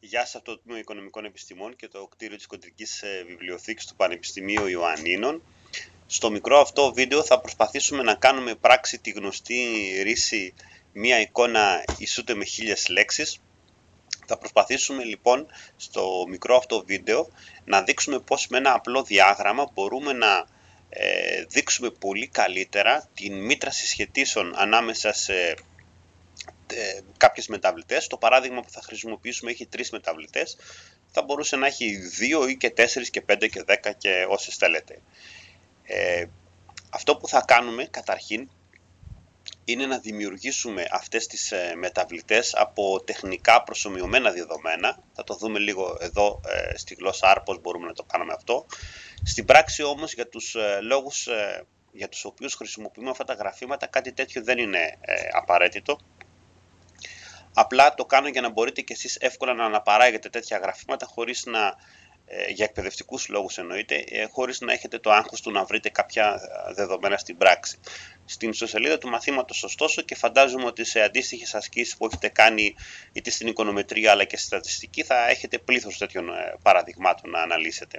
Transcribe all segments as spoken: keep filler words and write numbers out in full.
Γεια σας από το Τμήμα Οικονομικών Επιστημών και το κτίριο της Κεντρικής Βιβλιοθήκης του Πανεπιστημίου Ιωαννίνων. Στο μικρό αυτό βίντεο θα προσπαθήσουμε να κάνουμε πράξη τη γνωστή ρίση μία εικόνα ισούται με χίλιες λέξεις. Θα προσπαθήσουμε λοιπόν στο μικρό αυτό βίντεο να δείξουμε πώς με ένα απλό διάγραμμα μπορούμε να ε, δείξουμε πολύ καλύτερα την μήτρα συσχετήσεων ανάμεσα σε Ε, κάποιες μεταβλητές. Το παράδειγμα που θα χρησιμοποιήσουμε έχει τρεις μεταβλητές, θα μπορούσε να έχει δύο ή και τέσσερις και πέντε και δέκα και όσες θέλετε. Ε, αυτό που θα κάνουμε καταρχήν είναι να δημιουργήσουμε αυτές τις ε, μεταβλητές από τεχνικά προσομοιωμένα δεδομένα. Θα το δούμε λίγο εδώ ε, στη γλώσσα αρ πώς μπορούμε να το κάνουμε αυτό. Στην πράξη όμως για τους ε, λόγους ε, για τους οποίους χρησιμοποιούμε αυτά τα γραφήματα κάτι τέτοιο δεν είναι ε, απαραίτητο. Απλά το κάνω για να μπορείτε και εσείς εύκολα να αναπαράγετε τέτοια γραφήματα χωρίς να, ε, για εκπαιδευτικούς λόγους εννοείται, ε, χωρίς να έχετε το άγχος του να βρείτε κάποια δεδομένα στην πράξη. Στην ιστοσελίδα του μαθήματος ωστόσο, και φαντάζομαι ότι σε αντίστοιχες ασκήσεις που έχετε κάνει είτε στην οικονομετρία αλλά και στη στατιστική θα έχετε πλήθος τέτοιων ε, παραδειγμάτων να αναλύσετε.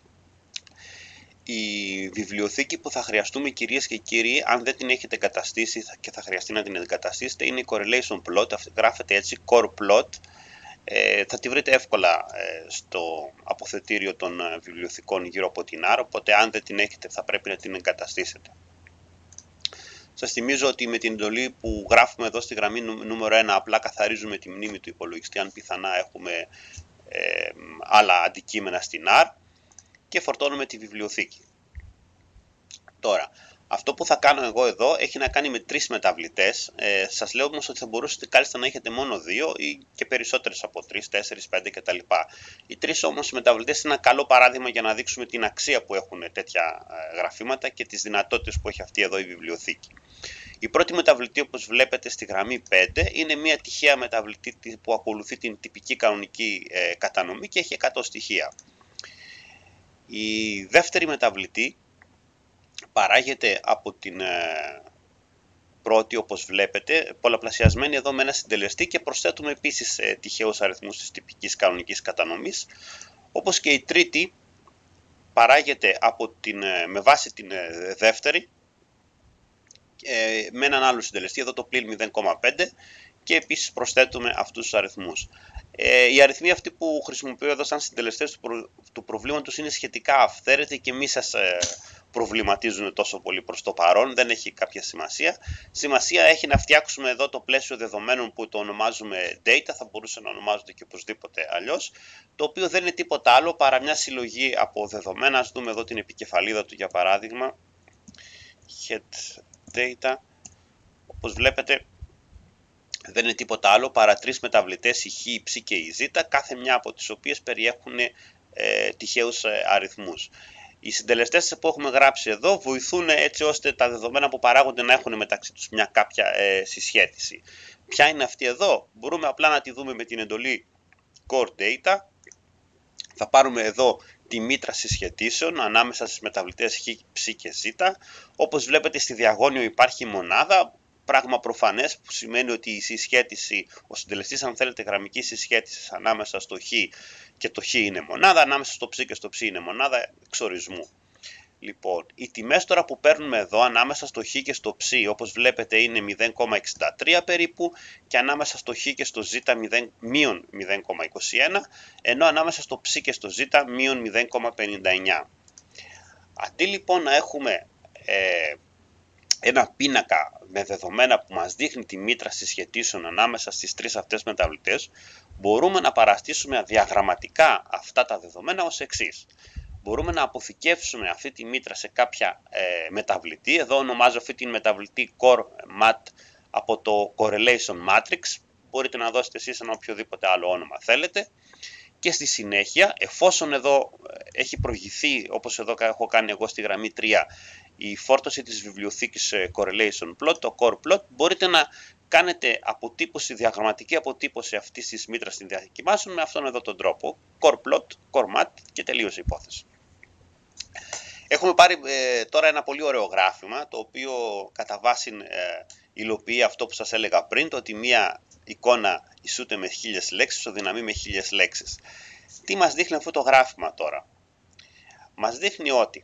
Η βιβλιοθήκη που θα χρειαστούμε, κυρίες και κύριοι, αν δεν την έχετε εγκαταστήσει και θα χρειαστεί να την εγκαταστήσετε, είναι η Correlation Plot. Γράφεται έτσι, Core Plot. Ε, θα τη βρείτε εύκολα ε, στο αποθετήριο των ε, βιβλιοθηκών γύρω από την αρ, οπότε αν δεν την έχετε θα πρέπει να την εγκαταστήσετε. Σας θυμίζω ότι με την εντολή που γράφουμε εδώ στη γραμμή νούμερο ένα απλά καθαρίζουμε τη μνήμη του υπολογιστή αν πιθανά έχουμε ε, άλλα αντικείμενα στην αρ, και φορτώνουμε τη βιβλιοθήκη. Τώρα, αυτό που θα κάνω εγώ εδώ έχει να κάνει με τρεις μεταβλητές. Ε, σας λέω όμως ότι θα μπορούσατε κάλλιστα να έχετε μόνο δύο ή και περισσότερες από τρεις, τέσσερις, πέντε κτλ. Οι τρεις όμως μεταβλητές είναι ένα καλό παράδειγμα για να δείξουμε την αξία που έχουν τέτοια γραφήματα και τις δυνατότητες που έχει αυτή εδώ η βιβλιοθήκη. Η πρώτη μεταβλητή, όπως βλέπετε στη γραμμή πέντε, είναι μια τυχαία μεταβλητή που ακολουθεί την τυπική κανονική ε, κατανομή και έχει εκατό στοιχεία. Η δεύτερη μεταβλητή παράγεται από την ε, πρώτη, όπως βλέπετε, πολλαπλασιασμένη εδώ με ένα συντελεστή, και προσθέτουμε επίσης ε, τυχαίους αριθμούς της τυπικής κανονικής κατανομής. Όπως και η τρίτη παράγεται από την, ε, με βάση την ε, δεύτερη ε, με έναν άλλο συντελεστή, εδώ το πλην μηδέν κόμμα πέντε, και επίσης προσθέτουμε αυτούς τους αριθμούς. Ε, οι αριθμοί αυτοί που χρησιμοποιώ εδώ σαν συντελεστές του, προ, του προβλήματος είναι σχετικά αυθαίρετοι και μη σας ε, προβληματίζουν τόσο πολύ προς το παρόν, δεν έχει κάποια σημασία. Σημασία έχει να φτιάξουμε εδώ το πλαίσιο δεδομένων που το ονομάζουμε data, θα μπορούσε να ονομάζονται και οπωσδήποτε αλλιώς, το οποίο δεν είναι τίποτα άλλο παρά μια συλλογή από δεδομένα. Ας δούμε εδώ την επικεφαλίδα του για παράδειγμα, head data, όπως βλέπετε δεν είναι τίποτα άλλο παρά τρεις μεταβλητές, η χ, η ψ και η ζ, κάθε μια από τις οποίες περιέχουν ε, τυχαίους ε, αριθμούς. Οι συντελεστές που έχουμε γράψει εδώ βοηθούν έτσι ώστε τα δεδομένα που παράγονται να έχουν μεταξύ τους μια κάποια ε, συσχέτιση. Ποια είναι αυτή εδώ? Μπορούμε απλά να τη δούμε με την εντολή Core Data. Θα πάρουμε εδώ τη μήτρα συσχετήσεων ανάμεσα στις μεταβλητές χ, ψ και ζ. Όπως βλέπετε στη διαγώνιο υπάρχει μονάδα, πράγμα προφανές που σημαίνει ότι η συσχέτιση, ο συντελεστής αν θέλετε γραμμικής συσχέτισης ανάμεσα στο χ και το χ είναι μονάδα, ανάμεσα στο ψ και στο ψ είναι μονάδα εξορισμού. Λοιπόν, οι τιμές τώρα που παίρνουμε εδώ ανάμεσα στο χ και στο ψ, όπως βλέπετε είναι μηδέν κόμμα εξήντα τρία περίπου, και ανάμεσα στο χ και στο ζ μείον μηδέν κόμμα είκοσι ένα, ενώ ανάμεσα στο ψ και στο ζ μείον μηδέν κόμμα πενήντα εννιά. Αντί λοιπόν να έχουμε ε, ένα πίνακα με δεδομένα που μας δείχνει τη μήτρα συσχετήσεων ανάμεσα στις τρεις αυτές μεταβλητές, μπορούμε να παραστήσουμε διαγραμματικά αυτά τα δεδομένα ως εξής. Μπορούμε να αποθηκεύσουμε αυτή τη μήτρα σε κάποια ε, μεταβλητή. Εδώ ονομάζω αυτή τη μεταβλητή Core Mat από το Correlation Matrix. Μπορείτε να δώσετε εσείς ένα οποιοδήποτε άλλο όνομα θέλετε. Και στη συνέχεια, εφόσον εδώ έχει προηγηθεί, όπως εδώ έχω κάνει εγώ στη γραμμή τρία, η φόρτωση της βιβλιοθήκης Correlation Plot, το Core Plot, μπορείτε να κάνετε αποτύπωση, διαγραμματική αποτύπωση αυτής της μήτρας στην διακοιμάσεων με αυτόν εδώ τον τρόπο. Core Plot, Core Mat, και τελείωσε η υπόθεση. Έχουμε πάρει ε, τώρα ένα πολύ ωραίο γράφημα, το οποίο κατά βάση ε, υλοποιεί αυτό που σας έλεγα πριν, το ότι μία εικόνα ισούται με χίλιες λέξεις, ισοδυναμεί με χίλιες λέξεις. Τι μας δείχνει αυτό το γράφημα τώρα? Μας δείχνει ότι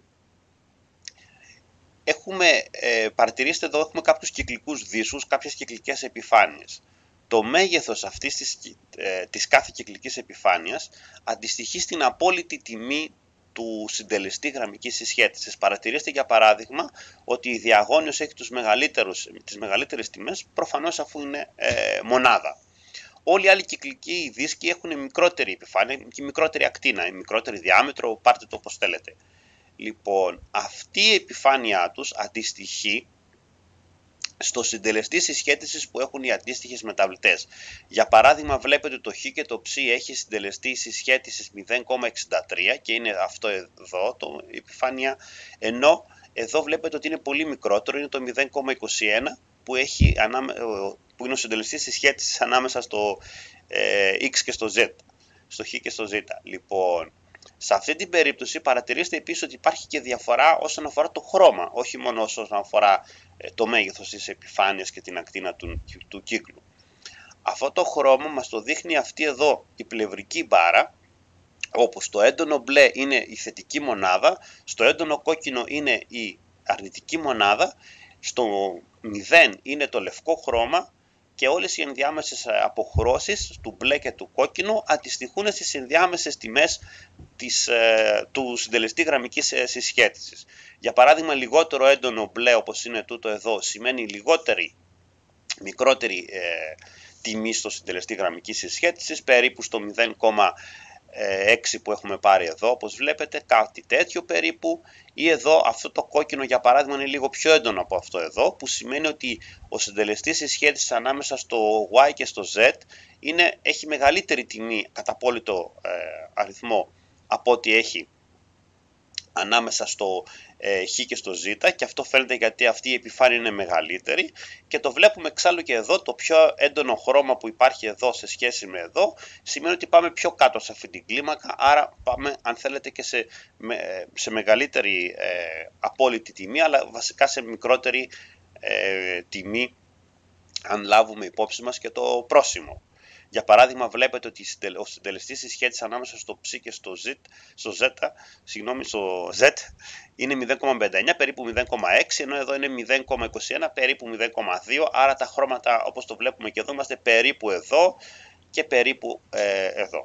έχουμε, ε, παρατηρήστε εδώ, έχουμε κάποιους κυκλικούς δίσους, κάποιες κυκλικές επιφάνειες. Το μέγεθος αυτής της, ε, της κάθε κυκλικής επιφάνειας αντιστοιχεί στην απόλυτη τιμή του συντελεστή γραμμικής συσχέτισης. Παρατηρήστε για παράδειγμα ότι η διαγώνιος έχει τους μεγαλύτερους, τις μεγαλύτερες τιμές, προφανώς αφού είναι ε, μονάδα. Όλοι οι άλλοι κυκλικοί δίσκοι έχουν μικρότερη επιφάνεια και μικρότερη ακτίνα, μικρότερη διάμετρο, πάρτε το όπως θέλετε. Λοιπόν, αυτή η επιφάνειά τους αντιστοιχεί στο συντελεστή συσχέτισης που έχουν οι αντίστοιχες μεταβλητές. Για παράδειγμα, βλέπετε το Χ και το Ψ έχει συντελεστή συσχέτισης μηδέν κόμμα εξήντα τρία και είναι αυτό εδώ το επιφάνεια, ενώ εδώ βλέπετε ότι είναι πολύ μικρότερο, είναι το μηδέν κόμμα είκοσι ένα που, έχει, που είναι ο συντελεστής συσχέτισης ανάμεσα στο ε, X και στο Z, στο Χ και στο Z. Λοιπόν, σε αυτή την περίπτωση παρατηρήστε επίσης ότι υπάρχει και διαφορά όσον αφορά το χρώμα, όχι μόνο όσον αφορά το μέγεθος της επιφάνειας και την ακτίνα του, του κύκλου. Αυτό το χρώμα μας το δείχνει αυτή εδώ η πλευρική μπάρα, όπου στο έντονο μπλε είναι η θετική μονάδα, στο έντονο κόκκινο είναι η αρνητική μονάδα, στο μηδέν είναι το λευκό χρώμα και όλες οι ενδιάμεσες αποχρώσεις του μπλε και του κόκκινου αντιστοιχούν στις ενδιάμεσες τιμές της, του συντελεστή γραμμικής συσχέτισης. Για παράδειγμα, λιγότερο έντονο μπλε όπως είναι τούτο εδώ σημαίνει λιγότερη, μικρότερη ε, τιμή στο συντελεστή γραμμικής συσχέτισης, περίπου στο μηδέν κόμμα έξι που έχουμε πάρει εδώ, όπως βλέπετε, κάτι τέτοιο περίπου, ή εδώ αυτό το κόκκινο για παράδειγμα είναι λίγο πιο έντονο από αυτό εδώ, που σημαίνει ότι ο συντελεστής συσχέτισης ανάμεσα στο Y και στο Z είναι, έχει μεγαλύτερη τιμή κατά απόλυτο ε, αριθμό από ό,τι έχει ανάμεσα στο ε, Χ και στο Ζ, και αυτό φαίνεται γιατί αυτή η επιφάνεια είναι μεγαλύτερη, και το βλέπουμε εξάλλου και εδώ, το πιο έντονο χρώμα που υπάρχει εδώ σε σχέση με εδώ σημαίνει ότι πάμε πιο κάτω σε αυτή την κλίμακα, άρα πάμε αν θέλετε και σε, με, σε μεγαλύτερη ε, απόλυτη τιμή, αλλά βασικά σε μικρότερη ε, τιμή αν λάβουμε υπόψη μας και το πρόσημο. Για παράδειγμα, βλέπετε ότι ο συντελεστής συσχέτισης ανάμεσα στο Ψ και στο Z, στο Z, συγγνώμη, στο Z είναι μηδέν κόμμα πενήντα εννιά, περίπου μηδέν κόμμα έξι, ενώ εδώ είναι μηδέν κόμμα είκοσι ένα, περίπου μηδέν κόμμα δύο, άρα τα χρώματα όπως το βλέπουμε και εδώ είμαστε περίπου εδώ και περίπου ε, εδώ.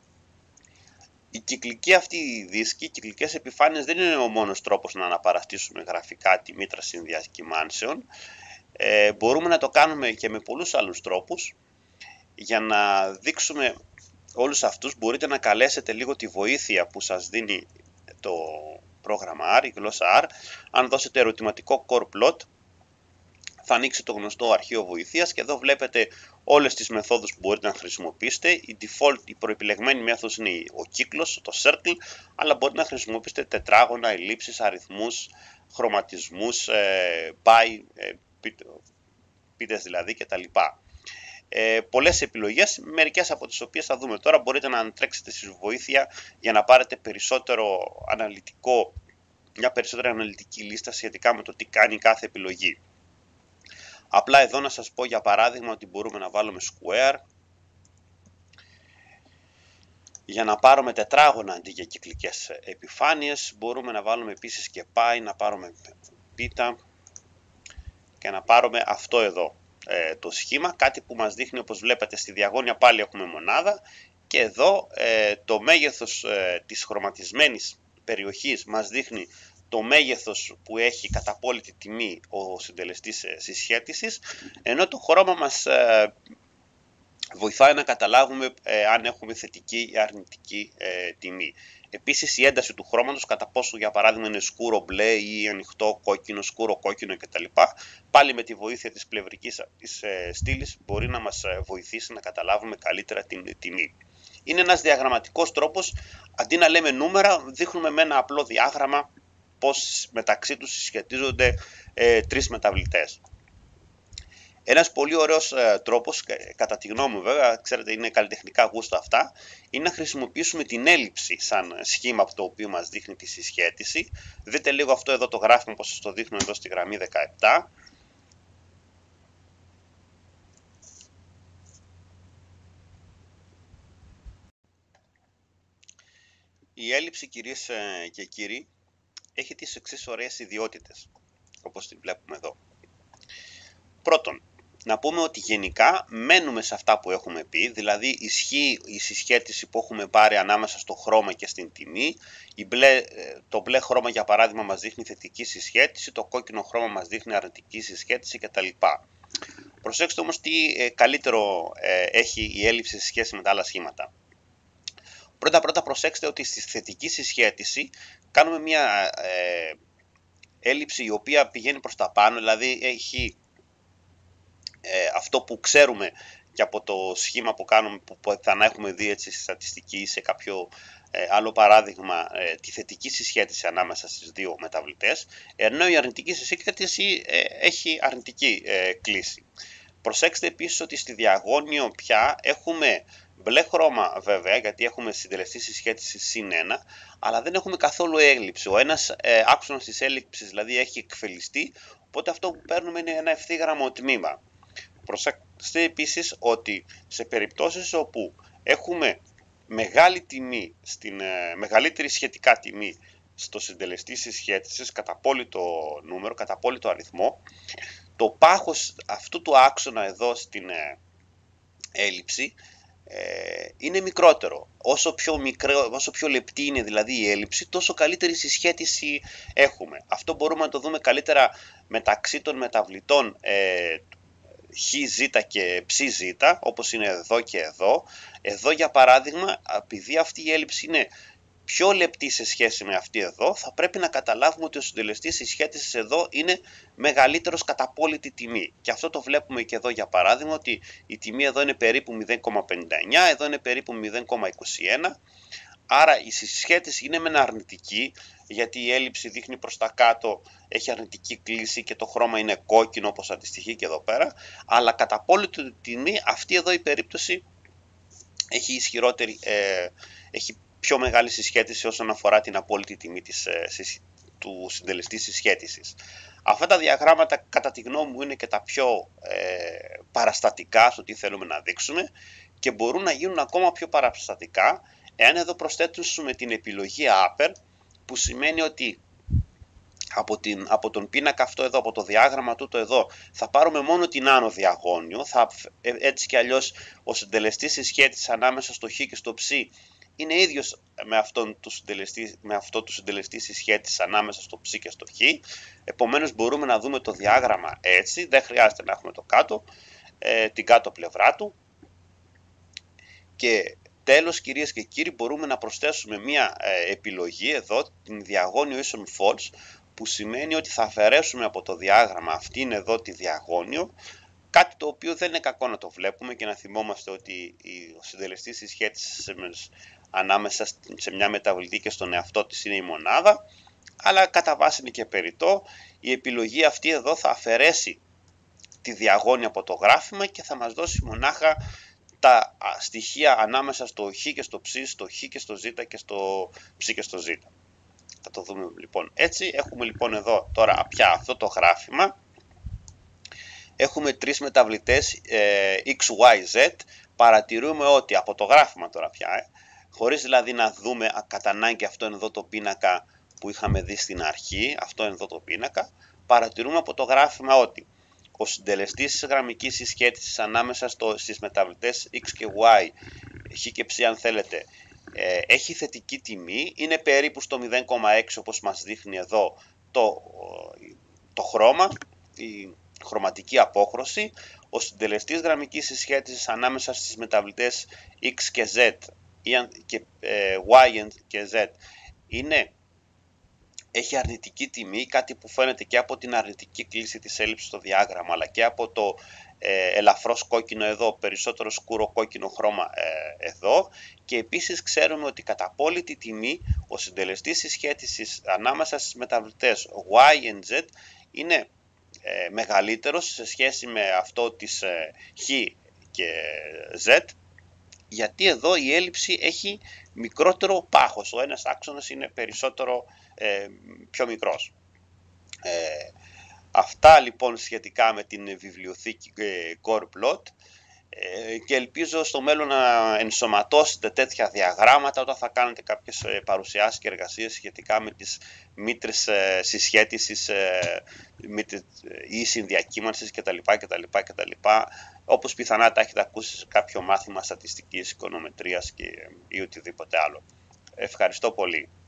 Η κυκλική αυτή δίσκη, οι κυκλικές επιφάνειες δεν είναι ο μόνος τρόπος να αναπαραστήσουμε γραφικά τη μήτρα συνδυακυμάνσεων. Ε, μπορούμε να το κάνουμε και με πολλούς άλλους τρόπους. Για να δείξουμε όλους αυτούς μπορείτε να καλέσετε λίγο τη βοήθεια που σας δίνει το πρόγραμμα R, η γλώσσα R. Αν δώσετε ερωτηματικό core plot θα ανοίξει το γνωστό αρχείο βοηθείας και εδώ βλέπετε όλες τις μεθόδους που μπορείτε να χρησιμοποιήσετε. Η default, η προεπιλεγμένη μέθοδος είναι ο κύκλος, το circle, αλλά μπορείτε να χρησιμοποιήσετε τετράγωνα, ελλείψεις, αριθμούς, χρωματισμούς, ε, by, ε, πίτες δηλαδή κτλ. Ε, πολλές επιλογές, μερικές από τις οποίες θα δούμε τώρα. Μπορείτε να τρέξετε στη βοήθεια για να πάρετε περισσότερο αναλυτικό, μια περισσότερη αναλυτική λίστα σχετικά με το τι κάνει κάθε επιλογή. Απλά εδώ να σας πω για παράδειγμα ότι μπορούμε να βάλουμε square για να πάρουμε τετράγωνα αντί για κυκλικές επιφάνειες. Μπορούμε να βάλουμε επίσης και pi, να πάρουμε πίτα και να πάρουμε αυτό εδώ. Ε, το σχήμα, κάτι που μας δείχνει, όπως βλέπετε στη διαγώνια πάλι έχουμε μονάδα, και εδώ ε, το μέγεθος ε, της χρωματισμένης περιοχής μας δείχνει το μέγεθος που έχει κατά απόλυτη τιμή ο συντελεστής ε, συσχέτισης, ενώ το χρώμα μας ε, βοηθάει να καταλάβουμε ε, αν έχουμε θετική ή αρνητική ε, τιμή. Επίσης η ένταση του χρώματος, κατά πόσο για παράδειγμα είναι σκούρο μπλε ή ανοιχτό κόκκινο, σκούρο κόκκινο κτλ. Πάλι με τη βοήθεια της πλευρικής της ε, στήλης μπορεί να μας βοηθήσει να καταλάβουμε καλύτερα την τιμή. Είναι ένας διαγραμματικός τρόπος, αντί να λέμε νούμερα δείχνουμε με ένα απλό διάγραμμα πώς μεταξύ τους συσχετίζονται ε, τρεις μεταβλητές. Ένας πολύ ωραίος ε, τρόπος, κατά τη γνώμη μου βέβαια, ξέρετε είναι καλλιτεχνικά γούστα αυτά, είναι να χρησιμοποιήσουμε την έλλειψη σαν σχήμα από το οποίο μας δείχνει τη συσχέτιση. Δείτε λίγο αυτό εδώ το γράφημα, όπως σας το δείχνω εδώ στη γραμμή δεκαεπτά. Η έλλειψη, κυρίες και κύριοι, έχει τις εξής ωραίες ιδιότητες, όπως την βλέπουμε εδώ. Πρώτον, να πούμε ότι γενικά μένουμε σε αυτά που έχουμε πει, δηλαδή ισχύει η συσχέτιση που έχουμε πάρει ανάμεσα στο χρώμα και στην τιμή. Η μπλε, το μπλε χρώμα, για παράδειγμα, μας δείχνει θετική συσχέτιση, το κόκκινο χρώμα μας δείχνει αρνητική συσχέτιση κτλ. Προσέξτε όμως τι ε, καλύτερο ε, έχει η έλλειψη σε σχέση με τα άλλα σχήματα. Πρώτα πρώτα προσέξτε ότι στη θετική συσχέτιση κάνουμε μια ε, έλλειψη η οποία πηγαίνει προς τα πάνω, δηλαδή έχει ε, αυτό που ξέρουμε και από το σχήμα που κάνουμε, που θα να έχουμε δει έτσι στη στατιστική ή σε κάποιο ε, άλλο παράδειγμα, ε, τη θετική συσχέτιση ανάμεσα στις δύο μεταβλητές, ενώ η αρνητική συσχέτιση ε, έχει αρνητική ε, κλίση. Προσέξτε επίσης ότι στη διαγώνιο πια έχουμε μπλε χρώμα, βέβαια, γιατί έχουμε συντελεστή συσχέτιση συν ένα, αλλά δεν έχουμε καθόλου έλλειψη. Ο ένας ε, άξονας της έλλειψης δηλαδή έχει εκφελιστεί, οπότε αυτό που παίρνουμε είναι ένα ευθύγραμμο τμήμα. Προσέξτε επίσης ότι σε περιπτώσεις όπου έχουμε μεγάλη τιμή, στην, ε, μεγαλύτερη σχετικά τιμή στο συντελεστή συσχέτισης, κατά απόλυτο νούμερο, κατά απόλυτο αριθμό, το πάχος αυτού του άξονα εδώ στην ε, έλλειψη ε, είναι μικρότερο. Όσο πιο, μικρό, όσο πιο λεπτή είναι δηλαδή η έλλειψη, τόσο καλύτερη συσχέτιση έχουμε. Αυτό μπορούμε να το δούμε καλύτερα μεταξύ των μεταβλητών ε, χ, ζ και ψ, ζ, όπως είναι εδώ και εδώ. Εδώ, για παράδειγμα, επειδή αυτή η έλλειψη είναι πιο λεπτή σε σχέση με αυτή εδώ, θα πρέπει να καταλάβουμε ότι ο συντελεστής συσχέτισης εδώ είναι μεγαλύτερος κατά απόλυτη τιμή. Και αυτό το βλέπουμε και εδώ, για παράδειγμα, ότι η τιμή εδώ είναι περίπου μηδέν κόμμα πενήντα εννιά, εδώ είναι περίπου μηδέν κόμμα είκοσι ένα. Άρα η συσχέτιση είναι μεν αρνητική, γιατί η έλλειψη δείχνει προς τα κάτω, έχει αρνητική κλίση και το χρώμα είναι κόκκινο, όπως αντιστοιχεί και εδώ πέρα, αλλά κατά απόλυτη τιμή αυτή εδώ η περίπτωση έχει ισχυρότερη, ε, έχει πιο μεγάλη συσχέτιση όσον αφορά την απόλυτη τιμή της, ε, του συντελεστή συσχέτισης. Αυτά τα διαγράμματα, κατά τη γνώμη μου, είναι και τα πιο ε, παραστατικά στο τι θέλουμε να δείξουμε και μπορούν να γίνουν ακόμα πιο παραστατικά εάν εδώ προσθέτουμε την επιλογή upper, που σημαίνει ότι από, την, από τον πίνακα αυτό εδώ, από το διάγραμμα τούτο εδώ, θα πάρουμε μόνο την άνω διαγώνιο, θα, έτσι κι αλλιώς ο συντελεστής συσχέτισης ανάμεσα στο χ και στο ψ είναι ίδιος με, αυτόν του συντελεστή, με αυτό του συντελεστή συσχέτισης ανάμεσα στο ψ και στο χ. Επομένως μπορούμε να δούμε το διάγραμμα έτσι, δεν χρειάζεται να έχουμε το κάτω, ε, την κάτω πλευρά του. Και τέλος, κυρίες και κύριοι, μπορούμε να προσθέσουμε μία ε, επιλογή εδώ, την διαγώνιο ίσον false, που σημαίνει ότι θα αφαιρέσουμε από το διάγραμμα αυτήν εδώ τη διαγώνιο, κάτι το οποίο δεν είναι κακό να το βλέπουμε και να θυμόμαστε ότι ο συντελεστής συσχέτισης ανάμεσα σε μια μεταβλητή και στον εαυτό της είναι η μονάδα, αλλά κατά βάση είναι και περιττό. Η επιλογή αυτή εδώ θα αφαιρέσει τη διαγώνια από το γράφημα και θα μας δώσει μονάχα τα στοιχεία ανάμεσα στο χ και στο ψ, στο χ και στο ζ και στο ψ και στο ζ. Θα το δούμε λοιπόν έτσι. Έχουμε λοιπόν εδώ τώρα πια αυτό το γράφημα. Έχουμε τρεις μεταβλητές ε, x, y, z. Παρατηρούμε ότι από το γράφημα τώρα πια, ε, χωρίς δηλαδή να δούμε κατά ανάγκη αυτό εδώ το πίνακα που είχαμε δει στην αρχή, αυτό εδώ το πίνακα, παρατηρούμε από το γράφημα ότι ο συντελεστής της γραμμικής συσχέτισης ανάμεσα στο, στις μεταβλητές x και y, χ και ψ αν θέλετε, ε, έχει θετική τιμή, είναι περίπου στο μηδέν κόμμα έξι όπως μας δείχνει εδώ το, το χρώμα, η χρωματική απόχρωση. Ο συντελεστής γραμμικής συσχέτισης ανάμεσα στις μεταβλητές x και z και ε, y και z είναι, έχει αρνητική τιμή, κάτι που φαίνεται και από την αρνητική κλίση της έλλειψης στο διάγραμμα, αλλά και από το ε, ελαφρώς κόκκινο εδώ, περισσότερο σκούρο κόκκινο χρώμα ε, εδώ. Και επίσης ξέρουμε ότι κατά απόλυτη τιμή ο συντελεστής συσχέτισης ανάμεσα στις μεταβλητές y and z είναι ε, μεγαλύτερος σε σχέση με αυτό της ε, χ και z, γιατί εδώ η έλλειψη έχει μικρότερο πάχος, ο ένας άξονας είναι περισσότερο ε, πιο μικρός. Ε, αυτά λοιπόν σχετικά με την βιβλιοθήκη ε, Core Plot. και ελπίζω στο μέλλον να ενσωματώσετε τέτοια διαγράμματα όταν θα κάνετε κάποιες παρουσιάσεις και εργασίες σχετικά με τις μήτρες συσχέτισης ή συνδιακύμανσης κτλ. κτλ, κτλ. Όπως πιθανά τα έχετε ακούσει σε κάποιο μάθημα στατιστικής, οικονομετρίας και, ή οτιδήποτε άλλο. Ευχαριστώ πολύ.